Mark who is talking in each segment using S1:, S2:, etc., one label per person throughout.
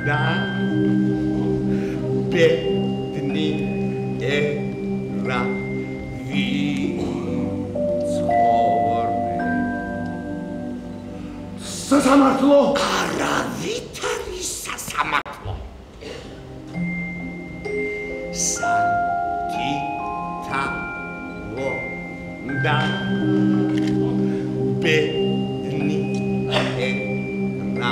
S1: ბედნი ერა ვიცხოვრე სასამართლო არავით არის სასამართლო საკითხავო და ბედნი ერა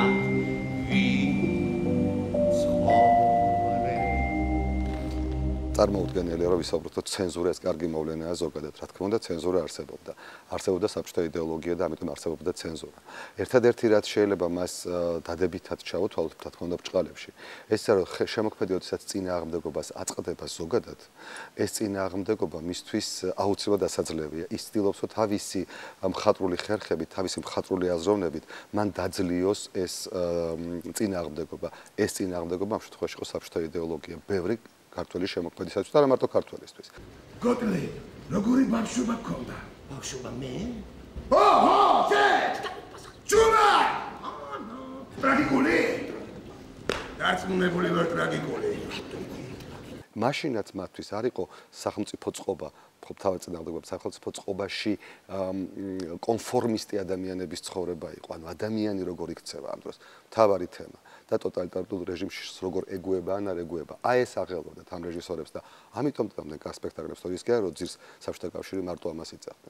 S2: წარმოუდგენელია რომ ვისაუბროთ ცენზურა ეს კარგი მოვლენაა ზოგადად რა თქმა უნდა ცენზურა არსებობდა საბჭოთა იდეოლოგია და ამიტომ არსებობდა ცენზურა ერთადერთი რაც შეიძლება მას დადებითად ჩავთვალოთ რა თქმა უნდა ბრჭყალებში ეს რომ შემოქმედი როდესაც წინააღმდეგობას აწყდება ზოგადად ეს წინააღმდეგობა მისთვის აუცილებლად ასაძლევია ის ცდილობს რომ თავისი მხატვრული ხერხებით თავისი მხატვრული აზროვნებით მან დაძლიოს ეს წინააღმდეგობა ამ შემთხვევაში იყო საბჭოთა იდეოლოგია ბევრი ქართველი შემოქმედისათვის და არა მარტო ქართველისთვის.
S1: გოტლი, როგორი ბავშვობა გქონდა? ბავშვობა მე? ჰო, შე! ჯუმა! ტრაგიკული? დარწმუნებული ვარ ტრაგიკული.
S2: მაშინაც მათთვის არ იყო სახელმწიფო წყობა, თავად წინააღმდეგობა სახელმწიფო წყობაში კონფორმისტი ადამიანების ცხოვრება იყო, ანუ ადამიანი როგორ იქცევა ამ დროს. მთავარი თემა. და ტოტალიტარულ რეჟიმში როგორ ეგუება ან არ ეგუება. აი ეს აღელვებდათ ამ რეჟისორებს და ამიტომ დგამდნენ სპექტაკლებს თორე ის კი არა რომ ძირს საბჭოთა კავშირი მარტო ამას იწახდნენ.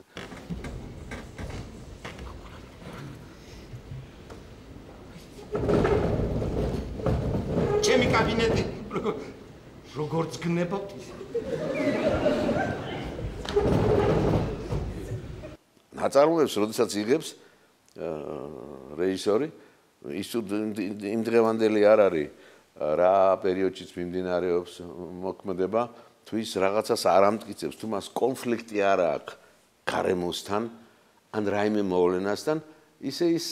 S1: ჩემი კაბინეტი როგორც გნებობთ
S3: ნაწარმოებს როდესაც იღებს რეჟისორი ის იმ დღევანდელი არ არის რა პერიოდშიც მიმდინარეობს მოქმედება თუ ის რაღაცას არ ამტკიცებს თუ მას კონფლიქტი არ აქვს გარემოსთან ან რაიმე მოვლენასთან ისე ის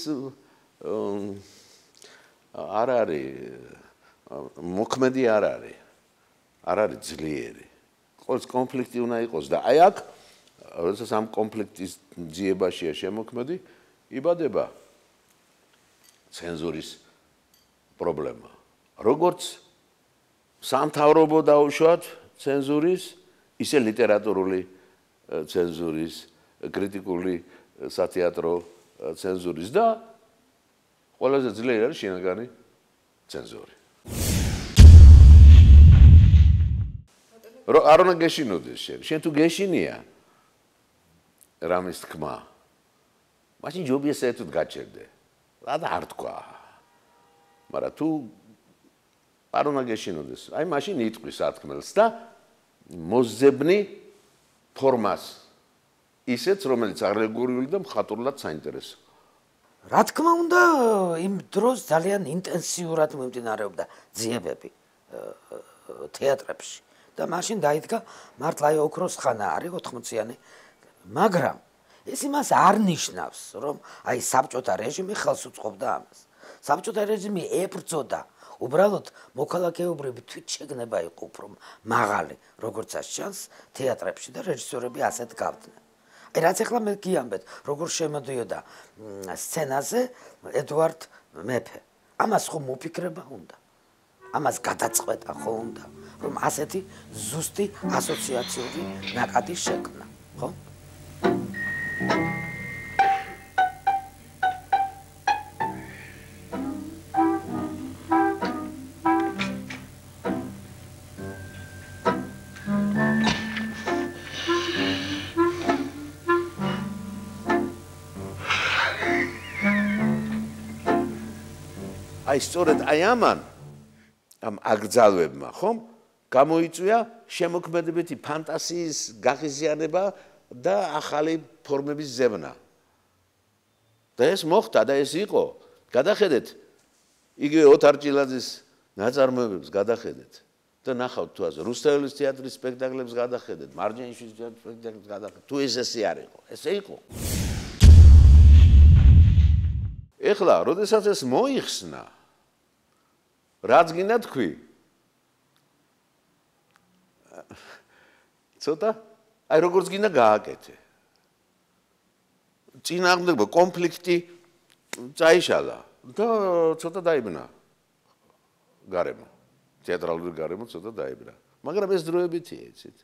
S3: არ არის მოქმედი არ არის ძლიერი ყოველთვის კონფლიქტი უნდა იყოს და აი აქ როდესაც ამ კონფლიქტის ძიებაშია შემოქმედი იბადება ცენზურის პრობლემა. როგორც სამთავრობო დაუშვათ ცენზურის, ისე ლიტერატურული ცენზურის, კრიტიკული სათეატრო ცენზურის და ყველაზე ძლიერი არის შინაგანი ცენზური. არ უნდა გეშინოდეს შენ თუ გეშინია რამის თქმა მაშინ ჯობია საერთოდ გაჩერდე. რა და არ თქვა. მაგრამ თუ არ უნდა გეშინოდეს, აი მაშინ იტყვის სათქმელს და მოძებნი ფორმას ისეც რომელიც არეგულირებული და მხატვრულად საინტერესო.
S4: რა თქმა უნდა, იმ დროს ძალიან ინტენსიურად მიმდინარეობდა ძიებები თეატრებში და მაშინ დაიდგა მართლა აი ოქროს ხანა არის 80-იანი, მაგრამ ეს იმას არ ნიშნავს, რომ აი საბჭოთა რეჟიმი ხელს უწყობდა ამას. საბჭოთა რეჟიმი ებრძოდა, უბრალოდ მოქალაქეობრივი თვითშეგნება იყო უფრო მაღალი, როგორც ჩანს თეატრებში და რეჟისორები ასეთ გავდნენ. აი რაც ახლა მე გიამბეთ, როგორ შემოდიოდა სცენაზე ედვარდ მეფე. ამას ხომ მოფიქრება უნდა. ამას გადაწყვეტა ხო უნდა, რომ ასეთი ზუსტი ასოციაციური ნაკადი შექმნა, ხო?
S3: აი სწორედ აი ამან ამ აგრძალვებმა ხომ გამოიწვია შემოქმედებითი ფანტაზიის გაღიზიანება და ახალი ფორმების ზევნა. და ეს მოხდა და ეს იყო. გადახედეთ იგივე ოთარ ჭილაძის ნაწარმოებებს გადახედეთ და ნახავთ თუ ასე რუსთაველის თეატრის სპექტაკლებს გადახედეთ, მარჯანიშვილის თეატრის სპექტაკლებს გადახედეთ. თუ ესე არ იყო, ესე იყო. ეხლა, როდესაც ეს მოიხსნა, რაც გინდა თქვი? ცოტა აი როგორც გინდა გააკეთე. წინააღმდეგობა კონფლიქტი წაიშალა და ცოტა დაიბნა. გარემო. თეატრალური გარემო ცოტა დაიბრა. მაგრამ ეს დროებითია, იცით?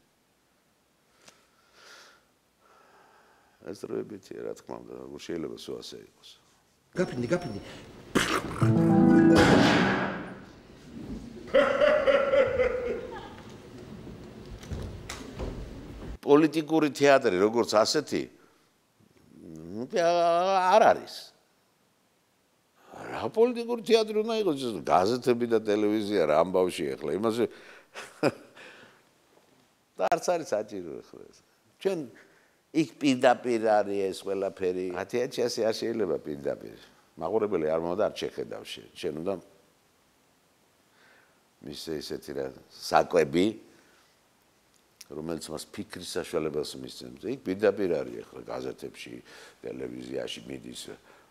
S3: ეს დროებითია, რა თქმა უნდა, როგორ შეიძლება სულ ასე იყოს.
S1: გაფრინდი.
S3: პოლიტიკური თეატრი, როგორც ასეთი, არ არის. რა პოლიტიკური თეატრი უნდა იყოს? გაზეთები და ტელევიზია რა ამბავში ახლა იმაზე და არც არის საჭირო ახლა ეს. ჩვენ იქ პირდაპირ არის ეს ყველაფერი. 10,000 არ შეიძლება პირდაპირ. მაყურებელი არ მომდა არ შეხედავს შენ უნდა მისცე ისეთი რა საკვები რომელიც მას ფიქრის საშუალებას მისცემს. იქ პირდაპირ არის ახლა გაზეთებში, ტელევიზიაში მიდის.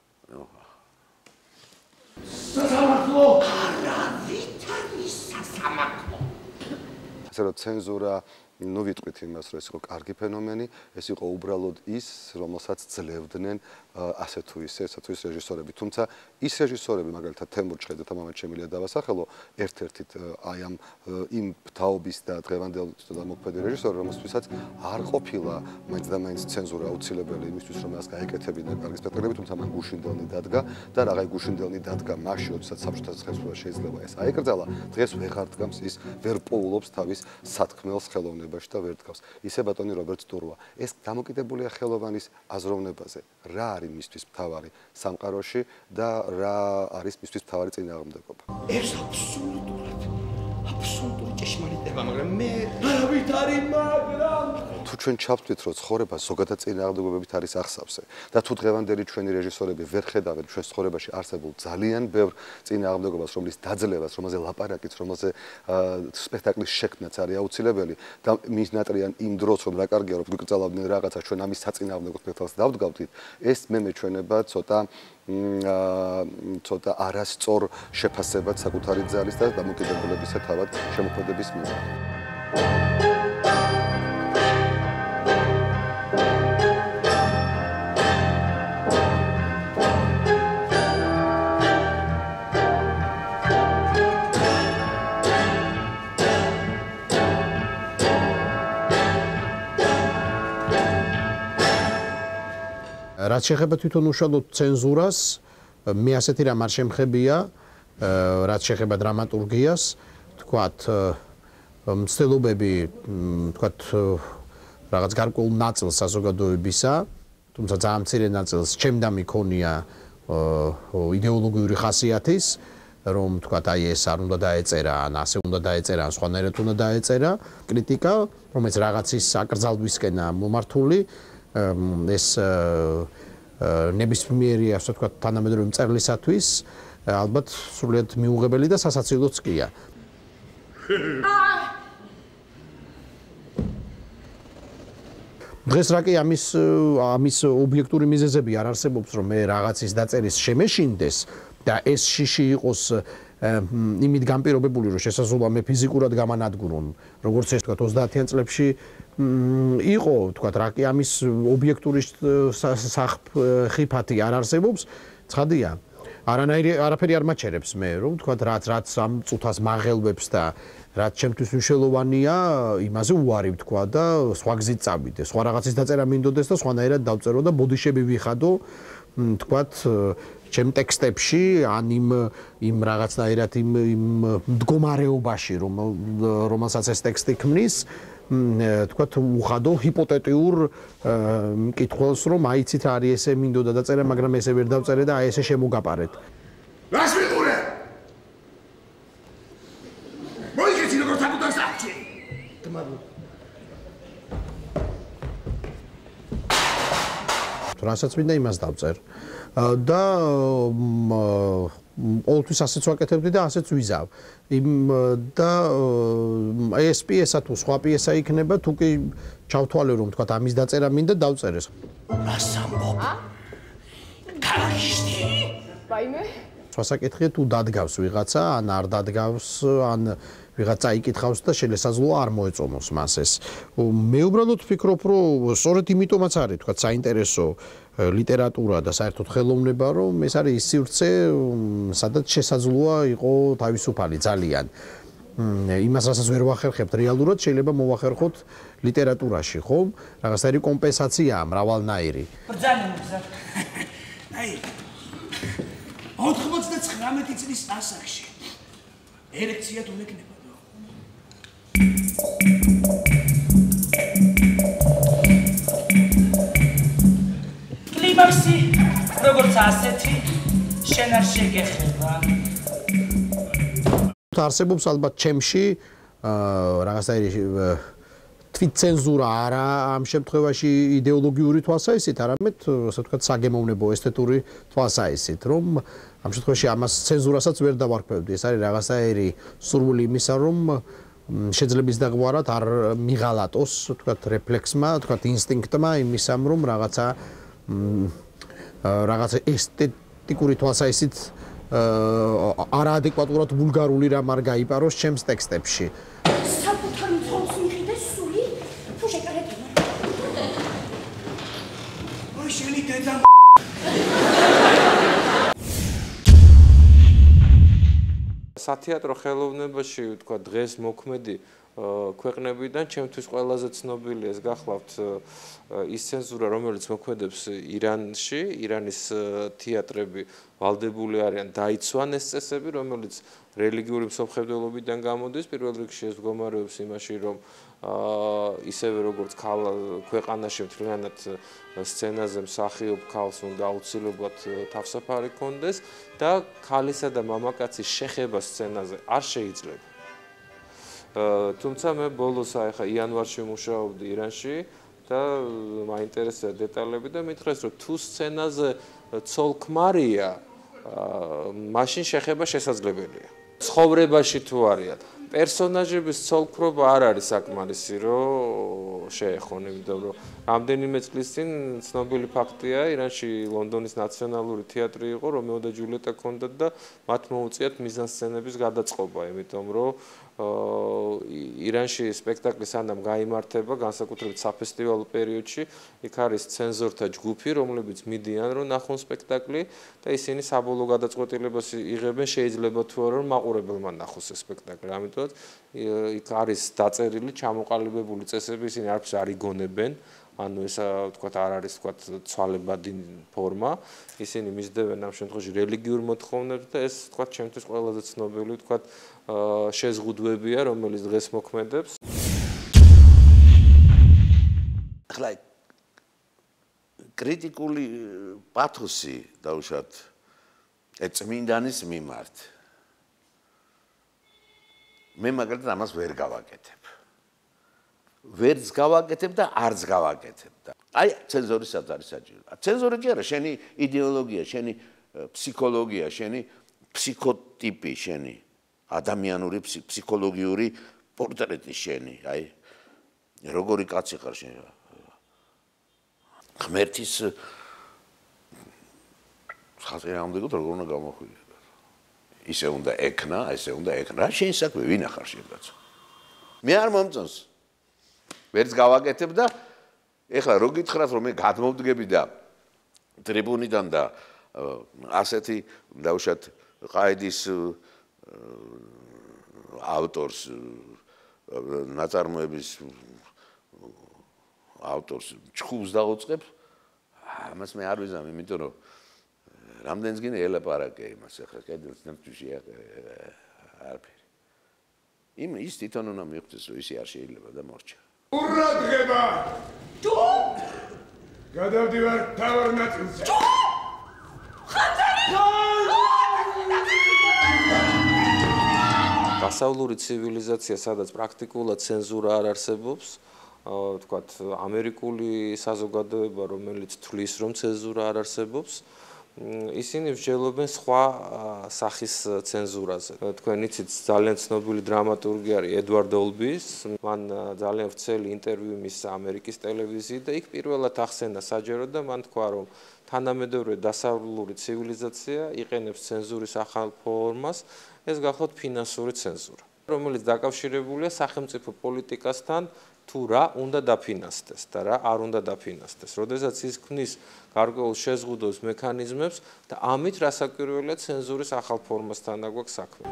S1: სასამართლო არავით არის სასამართლო.
S2: ასე რომ ცენზურა ნუ ვიტყვით იმას, რომ ეს იყო კარგი ფენომენი, ეს იყო უბრალოდ ის, რომელსაც ძლევდნენ ასე თუ ისე რეჟისორები. თუმცა ის რეჟისორები, მაგალითად თემურ ჩხეიძეთა მომენტ შემიძლია დავასახელო, ერთ-ერთით აი ამ იმ თაობის და დღევანდელ მოქმედი რეჟისორი, რომელსაც არ ყოფილა მაინც და მაინც ცენზურა აუცილებელი იმისთვის, რომ მას გაეკეთებინა კარგი სპექტაკლები, თუმცა მან გუშინდელნი დადგა და რაღაცა გუშინდელნი დადგა მაშინ, როდესაც საბჭოთა ხელისუფლება შეიძლება ეს აიკრძალა, დღეს ვეღარ დგამს ის ვერ პოულობს თავის სათქმელს ხელოვნებაში და ვერ დგავს. ისე ბატონი რობერტ სტურვა, ეს დამოკიდებულია ხელოვანის აზროვნებაზე. რა არის მისთვის მთავარი სამყაროში და რა არის მისთვის მთავარი წინააღმდეგობა.
S1: ეს აბსოლუტური ჭეშმარიტება, მაგრამ მე არავით არის, მაგრამ
S2: თუ ჩვენ ჩავთვლით, რომ ცხოვრება ზოგადად წინააღმდეგობებით არის აღსავსე და თუ დღევანდელი ჩვენი რეჟისორები ვერ ხედავენ ჩვენ ცხოვრებაში არსებულ ძალიან ბევრ წინააღმდეგობას, რომლის დაძლევას, რომელზე ლაპარაკიც, რომელზე სპექტაკლის შექმნაც არის აუცილებელი და მის ნატრიან იმ დროს, რომ რა კარგია, რომ გვიკრძალავდნენ რაღაცა, ჩვენ ამის საწინააღმდეგო სპექტაკლს დავდგავდით, ეს მე მეჩვენება ცოტა არასწორ შეფასებად საკუთარი ძალის და დამოკიდებულებისა თავად შემოქმედების მიმართ.
S5: რაც შეეხება თვითონ უშუალოდ ცენზურას, მე ასეთი რამ არ შემხებია, რაც შეეხება დრამატურგიას, თქვათ, მცდელობები, თქვათ, რაღაც გარკვეულ ნაწილს საზოგადოებისა, თუმცა ძალიან მცირე ნაწილს ჩემდა მიქონია იდეოლოგიური ხასიათის, რომ თქვათ, აი ეს არ უნდა დაეწერა, ან ასე უნდა დაეწერა, ან სხვანაირად უნდა დაეწერა, კრიტიკა, რომელიც რაღაცის აკრძალვისკენა მომართული, ეს ნებისმიერი, ასე ვთქვათ, თანამედროვე მწერლისათვის ალბათ სრულიად მიუღებელი და სასაცილოც კია. დღეს რა კი ამის ობიექტური მიზეზები არ არსებობს, რომ მე რაღაცის დაწერის შემეშინდეს და ეს შიში იყოს იმით განპირობებული, რომ შესაძლოა მე ფიზიკურად გამანადგურონ, როგორც ეს თქვათ 30-იან წლებში იყო, თქვათ, რა კი ამის ობიექტური ხიფათი არ არსებობს, ცხადია. არაფერი არ მაჩერებს მე, რომ თქვათ, რაც ამ წუთას მაღელვებს და რაც ჩემთვის მნიშვნელოვანია, იმაზე უარი ვთქვა და სხვა გზით წავიდე. სხვა რაღაცის დაწერა მინდოდეს და სხვანაირად დავწერო და ბოდიშები ვიხადო, თქვათ, ჩემ ტექსტებში, ან იმ რაღაცნაირად იმ მდგომარეობაში, რომელსაც ეს ტექსტი ქმნის, თქვათ, უხადო ჰიპოთეტიურ მკითხველს, რომ აიცით რა არის ესე მინდოდა დაწერა, მაგრამ ესე ვერ დავწერე და აი ესე შემოგაპარეთ.
S1: რას მიყურე? მოიგეცი როგორ საკუთარ სახლში?
S5: რასაც მინდა იმას დავწერ. და ყოველთვის ასეც ვაკეთებდი და ასეც ვიზავ. და ეს პიესა თუ სხვა პიესა იქნება, თუ კი ჩავთვალე, რომ თქვა ამის დაწერა მინდა დავწერეს.
S1: რას ამბობ? კარგიშდი?
S6: ვაიმე?
S5: სხვასაკითხია თუ დადგავს ვიღაცა, ან არ დადგავს, ან ვიღაცა იკითხავს და შესაძლოა არ მოეწონოს მას ეს. მე უბრალოდ ვფიქრობ, რომ სწორედ იმიტომაც არის, თქვა, საინტერესო ლიტერატურა და საერთოდ ხელოვნება, რომ ეს არის ის სივრცე, სადაც შესაძლოა იყო თავისუფალი ძალიან. იმას რასაც ვერ ვახერხებთ რეალურად, შეიძლება მოვახერხოთ ლიტერატურაში, ხო? რაღაცნაირი კომპენსაციაა მრავალნაირი.
S6: ბრძანებულზე. აი 99 წლის ასაკში ელექცია თუ მეკნებოდო. კლიმაქსი როგორც ასეთი შენ არ შეგეხება.
S5: არსებობს ალბათ ჩემში რაღაცნაირი თვითცენზურა არა ამ შემთხვევაში იდეოლოგიური თვალსაჩინით, არამედ ასე ვთქვათ საგემოვნებო ესთეტური თვალსაჩინით, რომ ამ შემთხვევაში ამას ცენზურასაც ვერ დავარქმევდი. ეს არის რაღაცნაირი სურვილი იმისა, რომ შეძლების დაგვარად არ მიღალატოს, ვთქვათ, რეფლექსმა, ვთქვათ, ინსტინქტმა იმისამ, რომ რაღაცა ესთეტიკური თვალსაჩინით არაადეკვატურად ვულგარული რამ არ გაიპაროს ჩემს ტექსტებში.
S7: საკუთარ მძღოლს მიყიდე სული, თუ შეკარებინა.
S6: ой, შენი დედა
S1: სათეატრო ხელოვნებაში, ვთქვა, დღეს მოქმედი ქვეყნებიდან ჩემთვის ყველაზე ცნობილი ეს გახლავთ ის ცენზურა, რომელიც მოქმედებს ირანში, ირანის თეატრები ვალდებული არიან დაიცვან ეს წესები, რომელიც რელიგიური მსოფლმხედველობიდან გამოდის. პირველ რიგში ეს მდგომარეობს იმაში, რომ ისევე როგორც ქვეყანაში მთლიანად სცენაზე მსახიობ ქალს უნდა აუცილებლად თავსაფარი ჰქონდეს და ქალისა და მამაკაცის შეხება სცენაზე არ შეიძლება. თუმცა მე ბოლოს ახლა იანვარში მუშაობდი ირანში და მაინტერესა დეტალები და მითხრეს რომ თუ სცენაზე ცოლ-ქმარია, მაშინ შეხება შესაძლებელია. ცხოვრებაში თუ არიან პერსონაჟების ცოლ-ქმრობა არ არის საკმარისი რომ შეეხონ, იმიტომ რომ რამდენიმე წლის წინ ცნობილი ფაქტია, ირანში ლონდონის ნაციონალური თეატრი იყო, რომეო და ჯულიეტა ჰქონდათ და მათ მოუწიათ მიზანსცენების გადაწყობა, იმიტომ რომ ირანში სპექტაკლი სანამ გაიმართება, განსაკუთრებით საფესტივალო პერიოდში, იქ არის ცენზორთა ჯგუფი, რომლებიც მიდიან რომ ნახონ სპექტაკლი და ისინი საბოლოო გადაწყვეტილებას იღებენ, შეიძლება თუ არა რომ მაყურებელმა ნახოს ეს სპექტაკლი. ამიტომ იქ არის დაწერილი, ჩამოყალიბებული წესები, ისინი არც არ იგონებენ, ანუ ეს ვთქვათ არ არის ვთქვათ ცვალებადი ფორმა, ისინი მისდევენ ამ შემთხვევაში რელიგიურ მოთხოვნებს და ეს ვთქვათ ჩემთვის ყველაზე ცნობილი ვთქვათ შეზღუდვებია, რომელიც დღეს მოქმედებს.
S3: ახლა კრიტიკული პათოსი დაუშვათ ეწმინდანის მიმართ. მე მაგალითად ამას ვერ გავაკეთებ. ვერც გავაკეთებ და არც გავაკეთებ და აი ცენზორისაც არის საჭირო. ცენზორი კი არა, შენი იდეოლოგია, შენი ფსიქოლოგია, შენი ფსიქოტიპი, შენი ადამიანური ფსიქოლოგიური პორტრეტი შენი, აი როგორი კაცი ხარ შენ. ღმერთის ხაზი ამდენად როგორ უნდა გამოხვიდე. ისე უნდა ეკნა, ესე უნდა ეკნა. რა შენ საქმე ვინ ახარ შენ კაცო? მე არ მომწონს. ვერც გავაკეთებ და ეხლა რო გითხრათ რომ მე გადმოვდგები და ტრიბუნიდან და ასეთი დაუშვათ ყაიდის ავტორს ნაწარმოების ავტორს ჩხუბს დაუწყებ, ამას მე არ ვიზამ, იმიტომ რომ რამდენს გინდა ელაპარაკე იმას ახლა კედელს ნამჭუში არაფერი. ის თვითონ უნდა მიხვდეს რომ ისე არ შეიძლება და მორჩა.
S8: ურადღება!
S7: თუ?
S8: გადავდივარ თავარ ნაწილზე.
S7: თუ? ხანძარი!
S1: დასავლური ცივილიზაცია, სადაც პრაქტიკულად ცენზურა არ არსებობს, ვთქვათ, ამერიკული საზოგადოება, რომელიც თვლის, რომ ცენზურა არ არსებობს, ისინი მსჯელობენ სხვა სახის ცენზურაზე. თქვენ იცით, ძალიან ცნობილი დრამატურგი არის ედვარდ ოლბის, მან ძალიან ვრცელი ინტერვიუ მისცა ამერიკის ტელევიზიით და იქ პირველად ახსენა საჯარო და მან თქვა, რომ თანამედროვე დასავლური ცივილიზაცია იყენებს ცენზურის ახალ ფორმას, ეს გახლავთ ფინანსური ცენზურა, რომელიც დაკავშირებულია სახელმწიფო პოლიტიკასთან, თუ რა უნდა დაფინანსდეს და რა არ უნდა დაფინანსდეს. როდესაც ის ქმნის გარკვეულ შეზღუდვის მექანიზმებს და ამით რასაკვირველია ცენზურის ახალ ფორმასთან აგვაქვს საქმე.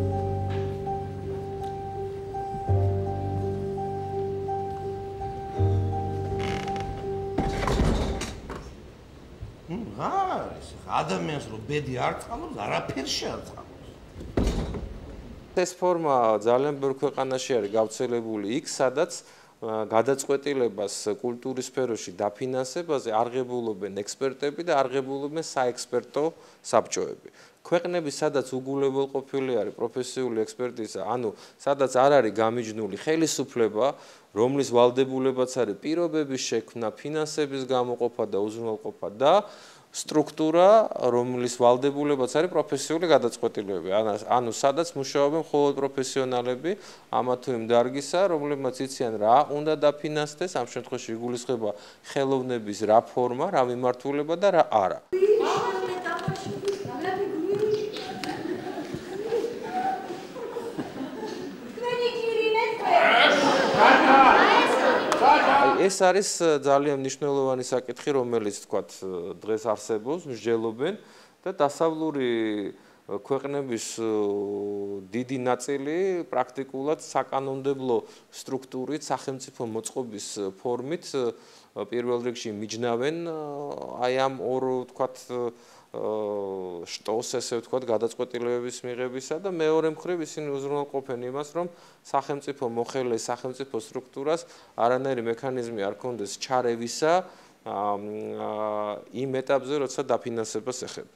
S6: არის ადამიანს რომ ბედი არ წყალობს, არაფერს არ წყალობს.
S1: ეს ფორმა ძალიან ბევრ ქვეყანაში არის გავრცელებული იქ, სადაც გადაწყვეტილებას კულტურის სფეროში დაფინანსებაზე არღებულობენ ექსპერტები და არღებულობენ საექსპერტო საბჭოები. ქვეყნები, სადაც უგულებელყოფილი არის პროფესიული ექსპერტიზა, ანუ სადაც არ არის გამიჯნული ხელისუფლება, რომლის ვალდებულებაც არის პირობების შექმნა, ფინანსების გამოყოფა და უზრუნველყოფა და სტრუქტურა, რომლის ვალდებულებაც არის პროფესიული გადაწყვეტილებები. ანუ სადაც მუშაობენ მხოლოდ პროფესიონალები, ამა თუ იმ დარგისა, რომლებმაც იციან რა უნდა დაფინანსდეს, ამ შემთხვევაში იგულისხმება ხელოვნების რა ფორმა, რა მიმართულება და რა არა. ეს არის ძალიან მნიშვნელოვანი საკითხი, რომელიც თქვათ დღეს არსებობს, მსჯელობენ და დასავლური ქვეყნების დიდი ნაწილი პრაქტიკულად საკანონმდებლო სტრუქტურით, სახელმწიფო მოწყობის ფორმით პირველ რიგში მიჯნავენ აი ამ ორ თქვათ შტოს, ესე ვთქვათ, გადაწყვეტილებების მიღებისა და მეორე მხრივ ისინი უზრუნველყოფენ იმას, რომ სახელმწიფო მოხელეს სახელმწიფო სტრუქტურას არანაირი მექანიზმი არ ქონდეს ჩარევისა იმ ეტაპზე, როცა დაფინანსებას ეხება.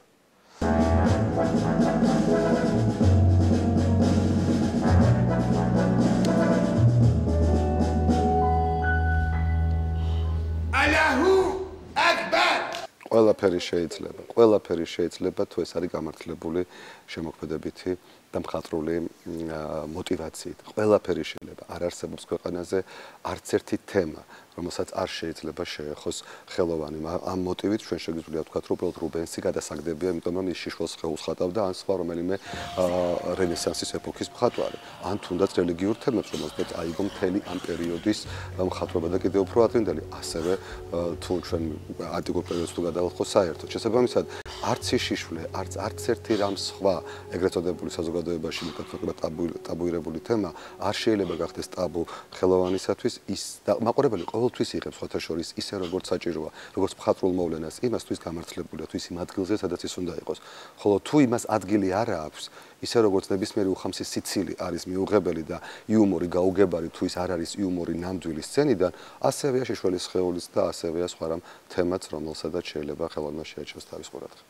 S8: ალაჰუ აკბარ.
S2: ყველაფერი შეიძლება თუ ეს არის გამართლებული შემოქმედებითი და მხატვრული мотивაციით. ყველაფერი შეიძლება. არ არსებობს ქვეყანაზე არც ერთი თემა, რომელსაც არ შეიძლება შეეხოს ხელოვანი. ამ მოტივით ჩვენ შეგვიძლია ვთქვათ, რომ უბრალოდ რუბენსი გადასაგდებია, იმიტომ რომ ის შიშველს ხელს ხატავდა, ან სხვა რომელიმე რენესანსის ეპოქის მხატვარი. ან თუნდაც რელიგიურ თემებს, რომელსაც აიგო მთელი ამ პერიოდის მხატვრობა და კიდევ უფრო ადრინდელი, ასევე თუ ჩვენ ანტიკურ პერიოდს თუ გადავალხო საერთოდ. შესაბამისად, არც ის შიშვლე, არც ერთი რამ სხვა ეგრეთ წოდებული საზოგადოებაში მეტად ტაბუირებული თემა არ შეიძლება გახდეს ტაბუ ხელოვანისათვის. ის მაყურებელი ყოველთვის იღებს სხვათა შორის ისე როგორც საჭიროა, როგორც მხატვრულ მოვლენას, იმასთვის გამართლებულია, თუ ის იმ ადგილზე, სადაც ის უნდა იყოს. ხოლო თუ იმას ადგილი არ აქვს, ისე როგორც ნებისმიერი უხამსი სიცილი არის მიუღებელი და იუმორი გაუგებარი, თუ ის არ არის იუმორი ნამდვილი სცენიდან, ასევეა შიშველის სხეულიც და ასევეა სხვა რამ თემაც, რომელსაც შეიძლება ხელოვანმა შეაჩეროს თავის ყურადღება.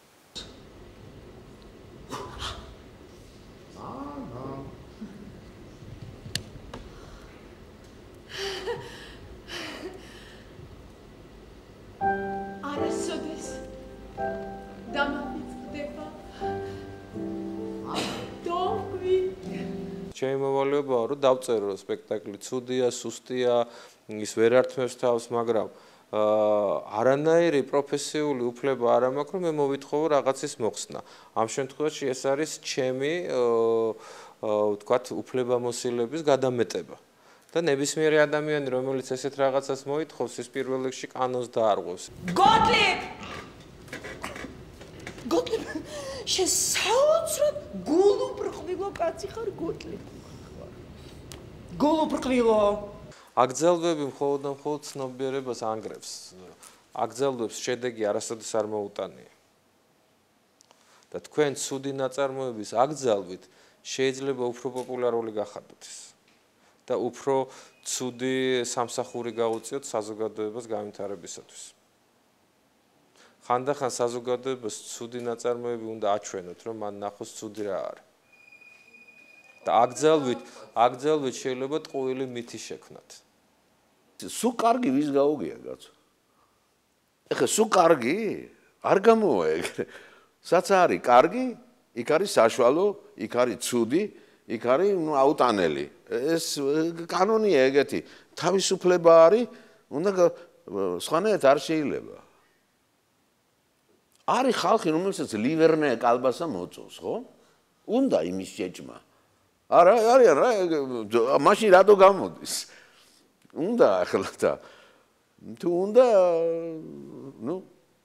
S7: არასოდეს დამამიწყდება დოგვი
S1: ჩემი მოვალეობაა, რომ დავწერო სპექტაკლი ცუდია, სუსტია, ის ვერ ართმევს თავს, მაგრამ არანაირი პროფესიული უფლება არ მაქვს, რომ მე მოვითხოვო რაღაცის მოხსნა. ამ შემთხვევაში ეს არის ჩემი ვთქვათ, უფლებამოსილების გადამეტება. და ნებისმიერი ადამიანი, რომელიც ესეთ რაღაცას მოითხოვს, ის პირველ რიგში კანონს დაარღვევს.
S6: გოტლიბ! გოტლიბ, შესაოცრად გულუბრყვილო კაცი ხარ, გოტლიბ. გულუბრყვილო.
S1: აგზელვები მხოლოდ და მხოლოდ ცნობიერებას ანგრევს. აგზელვებს შედეგი არასოდეს არ მოუტანია. და თქვენ ცუდი ნაწარმოების აგზალვით შეიძლება უფრო პოპულარული გახადოთ ის. და უფრო ცუდი სამსახური გაუწიოთ საზოგადოებას განვითარებისათვის. ხანდახან საზოგადოებას ცუდი ნაწარმოები უნდა აჩვენოთ, რომ მან ნახოს ცუდი რა არის. და აგზალვით შეიძლება ტყუილი მითი შექმნათ.
S3: სულ კარგი ვის გაუგია კაცო? ეხლა სულ კარგი? არ გამოვა ეგრე. საც არის კარგი, იქ არის საშუალო, იქ არის ცუდი, იქ არის აუტანელი. ეს კანონია ეგეთი. თავისუფლება არის, უნდა სხვანაირად არ შეიძლება. არის ხალხი, რომელსაც ლივერნე კალბასა მოწევს, ხო? უნდა იმის შეჭმა. არა, მაშინ რატო გამოდის? უნდა ახლა და თუ უნდა ნუ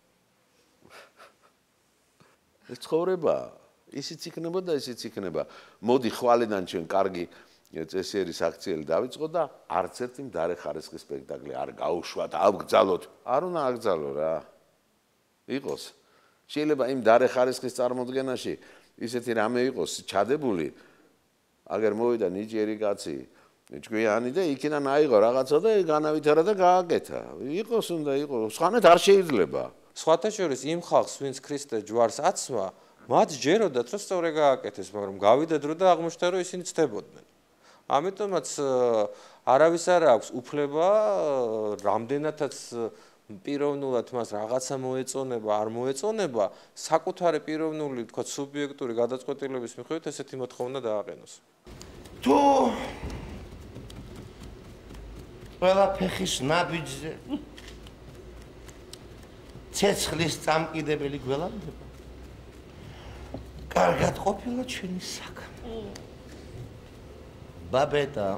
S3: ეს ცხოვრება ისიც იქნება და ისიც იქნება. მოდი ხვალიდან ჩვენ კარგი წესიერის აქციელი დავიწყო და არც ერთი მდარე ხარისხის სპექტაკლი არ გაუშვათ, აბგძალოთ. არ უნდა აკძალო რა. იყოს. შეიძლება იმ მდარე ხარისხის წარმოდგენაში ისეთი რამე იყოს ჩადებული, აგერ მოვიდა ნიჭიერი კაცი, ჭკვიანი და იქიდან აიღო რაღაცა და განავითარა და გააკეთა. იყოს უნდა იყოს, სხვანაირად არ შეიძლება.
S1: სხვათა შორის იმ ხალხს, ვინც ქრისტეს ჯვარს აცვა, მათ ჯეროდათ რომ სწორე გააკეთეს, მაგრამ გავიდა დრო და აღმოჩნდა რომ ისინი ცდებოდნენ. ამიტომაც არავის არ აქვს უფლება რამდენადაც პიროვნულად მას რაღაცა მოეწონება, არ მოეწონება, საკუთარი პიროვნული, თქვა, სუბიექტური გადაწყვეტილების მიხედვით ესეთი მოთხოვნა დააყენოს.
S8: თუ ყველა ფეხის ნაბიჯზე ცეცხლის წამკიდებელი გველამდება. კარგად ყოფილა ჩვენი საქმე. ბაბეტა.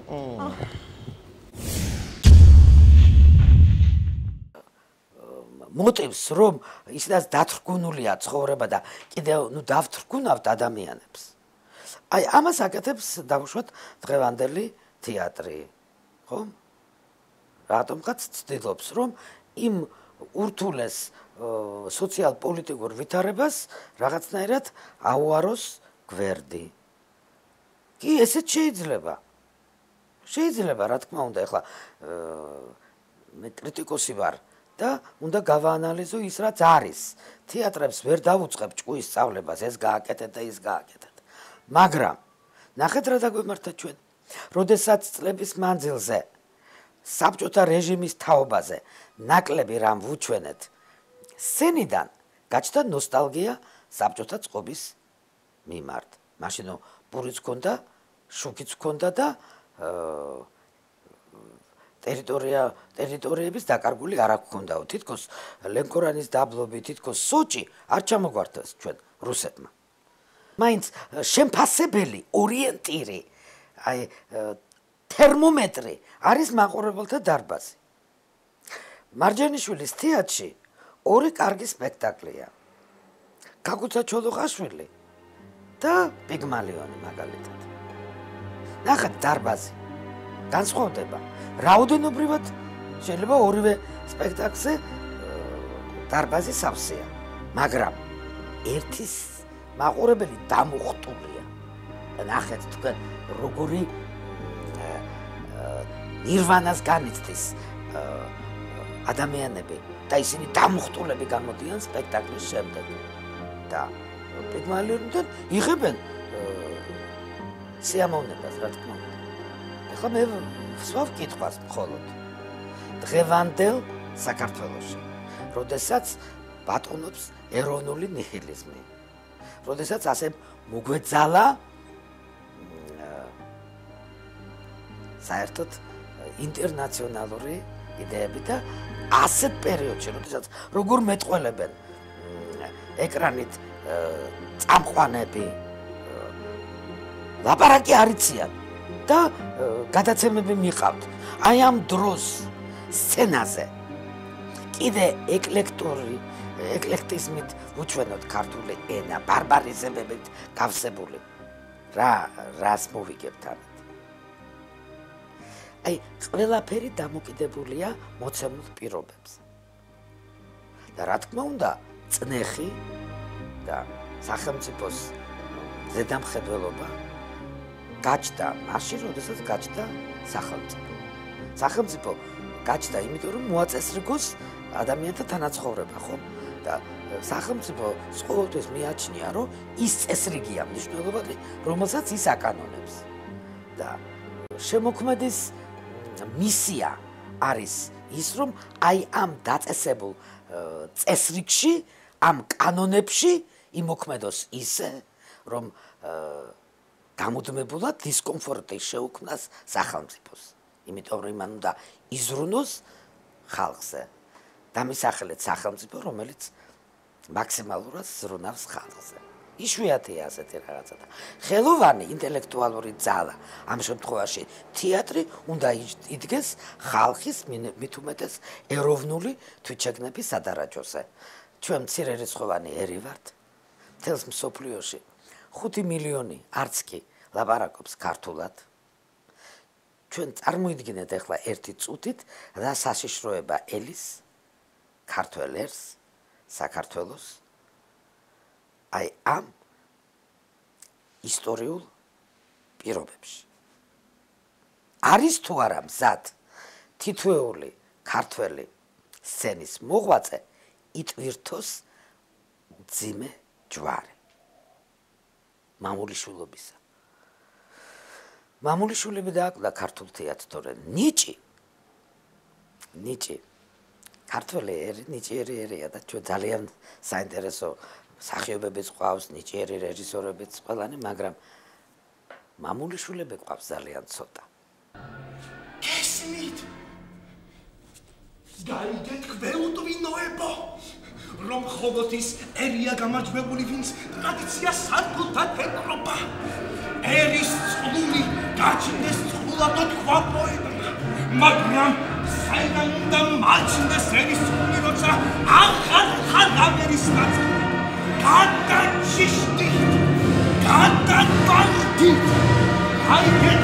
S4: მოტივს რომ ისედაც დათრგუნულია ცხოვრება და კიდევ დავთრგუნავთ ადამიანებს. აი ამას აკეთებს დავუშვათ დღევანდელი თეატრი, ხო? რატომღაც ცდილობს რომ იმ ურთულეს სოციალ-პოლიტიკურ ვითარებას რაღაცნაირად აუაროს გვერდი. კი, ესეც შეიძლება. შეიძლება, რა თქმა უნდა, ეხლა მე კრიტიკოსი ვარ და უნდა გავაანალიზო ის, რაც არის. თეატრებს ვერ დავუწყებ ჭკუის სწავლებას, ეს გააკეთეთ და ის გააკეთეთ. მაგრამ ნახეთ რა დაგვემართა ჩვენ. როდესაც წლების მანძილზე საბჭოთა რეჟიმის თაობაზე ნაკლები რამ ვუჩვენეთ, სცენიდან გაჩნდა ნოსტალგია საბჭოთა წყობის მიმართ. მაშინ პურიც ჰქონდა, შუქიც ჰქონდა და ტერიტორიების დაკარგული არ ჰქონდაო. თითქოს ლენკორანის დაბლობი, თითქოს სოჭი არ ჩამოგვარდეს ჩვენ რუსებმა. მაინც შემფასებელი ორიენტირი, აი თერმომეტრი არის მაყურებელთა დარბაზი. მარჯანიშვილის თეატრში ორი კარგი სპექტაკლია. კაკუცა ჩოლოხაშვილი და პიგმალიონი მაგალითად. ნახეთ დარბაზი. განსხვავდება. რაოდენობრივად შეიძლება ორივე სპექტაკლზე დარბაზი სავსეა, მაგრამ ერთის მაყურებელი დამუხტულია. ნახეთ თქვენ როგორი ნირვანას განიცდის ადამიანები და ისინი დამუხტულები გამოდიან სპექტაკლის შემდეგ და პიგმალიონიდან იღებენ სიამოვნებას, რა თქმა უნდა. ახლა მე ვსვავ კითხვას მხოლოდ დღევანდელ საქართველოში, როდესაც ბატონობს ეროვნული ნიჰილიზმი, როდესაც ასე მოგვეძალა საერთოდ ინტერნაციონალური იდეები და ასეთ პერიოდში, როდესაც როგორ მეტყველებენ ეკრანით წამყვანები, ლაპარაკი არ იციან და გადაცემები მიყავთ. აი ამ დროს სცენაზე კიდე ეკლექტიზმით უჩვენოთ ქართული ენა, ბარბარიზმებით გავსებული. რას მოვიგებთ ამით? აი, ყველაფერი დამოკიდებულია მოცემულ პირობებზე. და რა თქმა უნდა, წნეხი და სახელმწიფოს ზედამხედველობა გაჩნდა მაშინ, როდესაც გაჩნდა სახელმწიფო. სახელმწიფო გაჩნდა იმიტომ, რომ მოაწესრიგოს ადამიანთა თანაცხოვრება, ხო? და სახელმწიფო ყოველთვის მიაჩნია, რომ ის წესრიგია მნიშვნელოვანი, რომელსაც ის აკანონებს. და შემოქმედის მისია არის ის, რომ აი ამ დაწესებულ წესრიგში, ამ კანონებში იმოქმედოს ისე, რომ გამუდმებულად დისკომფორტი შეუქმნას სახელმწიფოს. იმიტომ რომ მან უნდა იზრუნოს ხალხზე. დამისახელეთ სახელმწიფო, რომელიც მაქსიმალურად ზრუნავს ხალხზე. იშვიათია ასეთი რაღაცა და ხელოვანი ინტელექტუალური ძალა ამ შემთხვევაში თეატრი უნდა იდგეს ხალხის მით უმეტეს ეროვნული თვითშეგნების სადარაჯოზე. ჩვენ მცირერიცხოვანი ერი ვართ მთელს მსოფლიოში 5 მილიონი არც კი ლაპარაკობს ქართულად. ჩვენ წარმოიდგინეთ ახლა ერთი წუთით რა საშიშროება ელის ქართველ ერს საქართველოს აი ამ ისტორიულ პირობებში. არის თუ არა მზად თითოეული ქართველი სცენის მოღვაწე იტვირთოს ძიმე ჯვარი მამულიშვილობისა. მამულიშვილები დააკვდა ქართულ თეატრს, თორე ნიჭი ქართველი ერი ნიჭიერი ერია და ჩვენ ძალიან საინტერესო სახიობებიც ყავს, ნიჭიერი რეჟისორებიც ყველანი, მაგრამ მამულიშვილები ყავს ძალიან ცოტა.
S6: გესმით? გაიგეთ გველუტვინოებო, რომ ხობოთის ერია გამარჯვებული, ვინც ტრადიციას სარგულთან ეკრობა. ერის წყლული გაჩნდეს წყლადო თქვა პოეტმა, მაგრამ საიდან უნდა მარჩნდეს ერის წყლული, როცა ახალ ამერის ნაწილი გადაჭიშდით, გადავალდით, აიგეთ